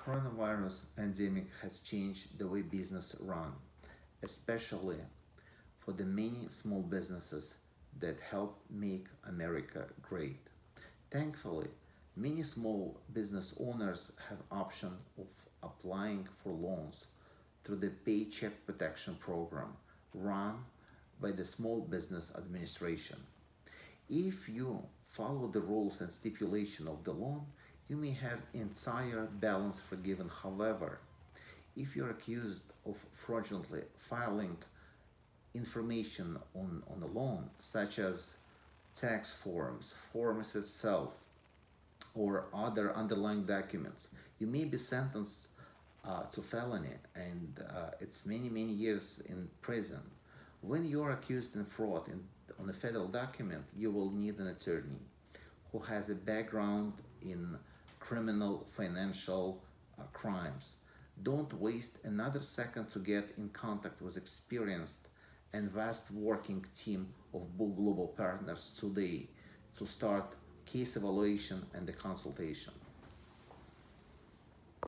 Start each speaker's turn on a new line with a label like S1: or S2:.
S1: coronavirus pandemic has changed the way business run, especially for the many small businesses that help make America great. Thankfully, many small business owners have option of applying for loans through the Paycheck Protection Program run by the Small Business Administration. If you follow the rules and stipulation of the loan, you may have entire balance forgiven. However, if you're accused of fraudulently filing information on a loan, such as tax forms itself, or other underlying documents, you may be sentenced to felony and it's many years in prison. When you're accused in fraud on a federal document, you will need an attorney who has a background in criminal financial crimes. Don't waste another second to get in contact with experienced and vast working team of Bull Global Partners today to start case evaluation and the consultation.